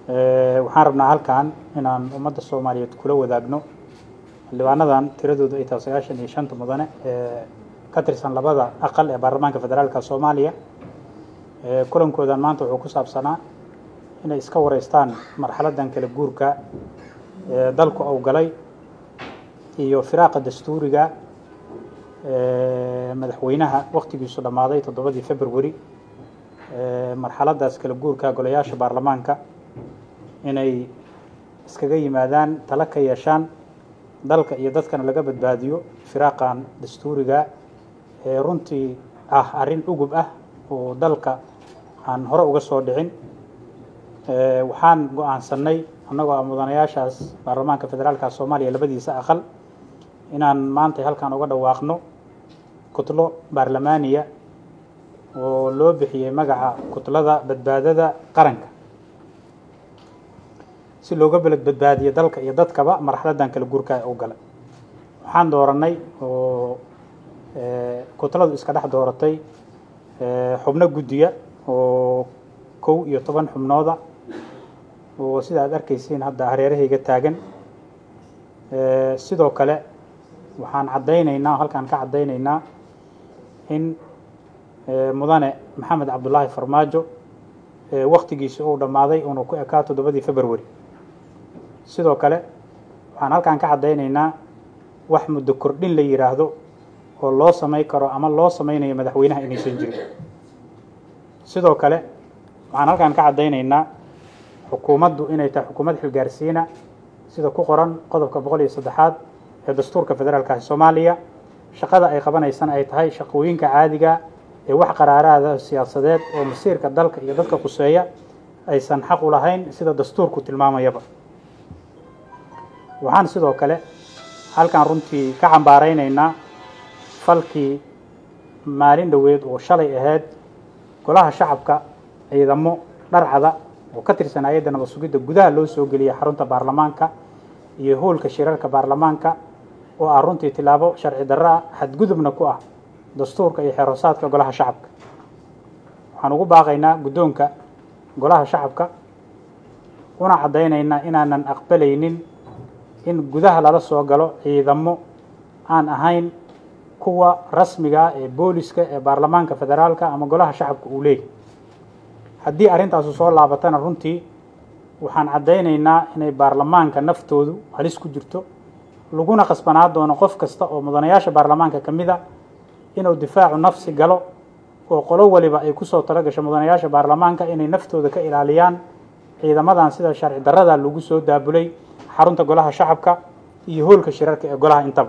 waxaan rabnaa halkan inaan ummadda Soomaaliyeed kula wadaagno xildhibaanadan tiradoodu ay tahay 95 mudane ka tirsan labada aqal ee baarlamaanka federaalka Soomaaliya. kulankoodan maanta wuxuu ku saabsanaa inay iska wareystaan marxaladan kala guurka dalku uu galay iyo firaaqa dastuuriga madaxweynaha waqtigiisu dhamaaday 7 February marxaladaas kala guurka golayaasha baarlamaanka inay iskaga yimaadaan tala ka yeeshaan dalka iyo dadkana laga badbaadiyo firaaqan dastuuriga runtii arrin ugub ah oo dalka aan hore uga soo dhicin. waxaan go'aansanay annagoo mudanayaashaas baarlamaanka federaalka Soomaaliya labadiisa aqal inaan maanta halkan uga dhawaaqno kutlo baarlamaaniya oo loo bixiyay magaca kutlada badbaadada qaranka si looga badbaadiyo dalka iyo dadkaba marxaladan kala guurka oo galay. waxaan dooranay oo kutladu iska dhex dooratay xubno guddiga oo 11 xubnooda oo sida aad arkaysiin hadda hareerahayga taagan. sidoo kale waxaan cadeynaynaa halkan ka cadeynaynaa in mudane Maxamed Cabdullaahi Farmaajo waqtigiisa uu dhamaaday oo ku ekaa 7 February. sidoo kale waxaan halkan ka cadeynaynaa wax muddo kordhin la yiraahdo oo loo sameey karo ama loo sameynayo madaxweynaha inaysan jirin. sidoo kale waxaan halkan ka cadeynaynaa xukuumaddu inay tahay xukuumad xilgaarsiina sida ku qoran qodobka 103 ee dastuurka federaalka Soomaaliya. shaqada ay qabanaysana ay tahay shaqooyinka caadiga ee wax qaraarada siyaasadeed oo masiirka dalka iyo dadka quseeya aysan xaq u lahayn sida dastuurku tilmaamayaba. waxaan sidoo kale halkan runtii ka cambaaraynaynaa falkii maalin dhaweed oo shalay ahayd golaha shacabka ciidamo dharcada oo ka tirsan hay'adda nabad sugidda gudaha loo soo geliyay xarunta baarlamaanka iyo hoolka shirarka baarlamaanka oo runtii tilaabo sharci darro xadgudubna ku ah dastuurka iyo xeeroosaadka golaha shacabka. waxaan ugu baaqaynaa guddoonka golaha shacabka una cadeynaynaa inaanan aqbalaynin in gudaha lala soo galo ciidamo aan ahayn kuwa rasmiga ee booliska ee baarlamaanka federaalka ama golaha shacabka uu leeyahay. haddii arrintaas soo laabatana runtii waxaan cadeynaynaa inay baarlamaanka naftoodu halis ku jirto laguna qasbanaa doono qof kasta oo mudanayaasha baarlamaanka kamida inuu difaacu nafsi galo oo qolo waliba ay ku soo talagasho mudanayaasha baarlamaanka inay naftooda ka ilaaliyaan ciidamadan sida sharci darrada lagu soo daabulay xarunta golaha shacabka iyo hoolka shirarka ee golaha intaba.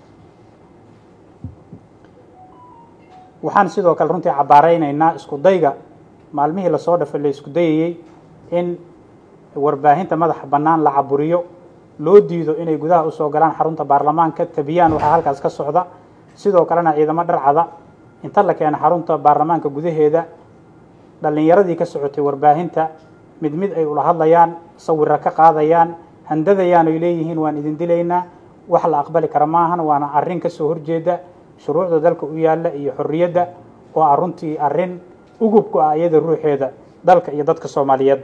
waxaan sidoo kale runtii cabaaraynaynaa isku dayga maalmihii la soo dhafay la isku dayayay in warbaahinta madaxa bannaan la caburiyo loo diido inay gudaha u soo galaan xarunta baarlamaanka tabiyaan waxa halkaas ka socda. sidoo kalena ciidamo dharcada inta la keenay xarunta baarlamaanka gudaheeda dhalinyaradii ka socotay warbaahinta mid ay ula hadlayaan sawirra ka qaadayaan handadayaan ay leeyihiin waan idin dilaynaa wax la aqbali kara maahan waana arrin ka soo horjeeda shuruucda dalka u yaala iyo xorriyadda oo runtii arrin ugub ku ah iyada ruuxeeda dalka iyo dadka Soomaaliyeed.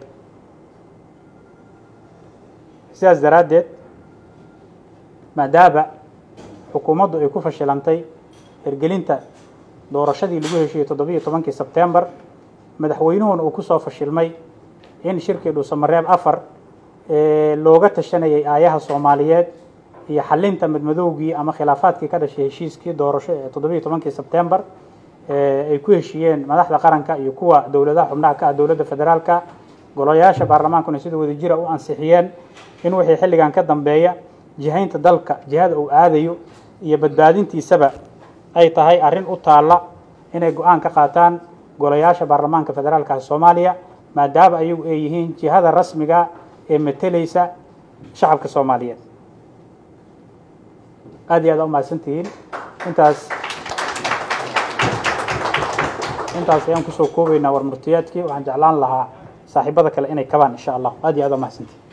sidaas daraadeed maadaama xukuumaddu ay ku fashilantay hirgelinta doorashadii lagu heshiiyay 17 Sebtembar madaxweynuhuna uu ku soo fashilmay in shirkii Dhuusamareeb 4 looga tashanayay aayaha Soomaaliyeed iyo xalinta madmadowgii ama khilaafaadkii ka dhashay heshiiskii doorasho ee 17 Sebtembar ay ku heshiiyeen madaxda qaranka iyo kuwa dawladaha xubnaha ka ah dawladda federaalka. golayaasha baarlamaankuna sidoo wada jira u ansixiyeen in wixii xilligan ka dambeeya jihaynta dalka jihada uu aadayo iyo badbaadintiisaba ay tahay arrin u taala inay go'aan ka qaataan golayaasha baarlamaanka federaalka Soomaaliya maadaama ayagu ay yihiin jihada rasmiga ee metelaysa shacabka Soomaaliyeed. aad iyo aad u mahadsantihiin. intaas ayaan kusoo koobaynaa warmartiyaadkii. waxaan jeclaan lahaa saaxiibada kale inay kabaan insha Allah. aad iyo aad u mahadsantihiin.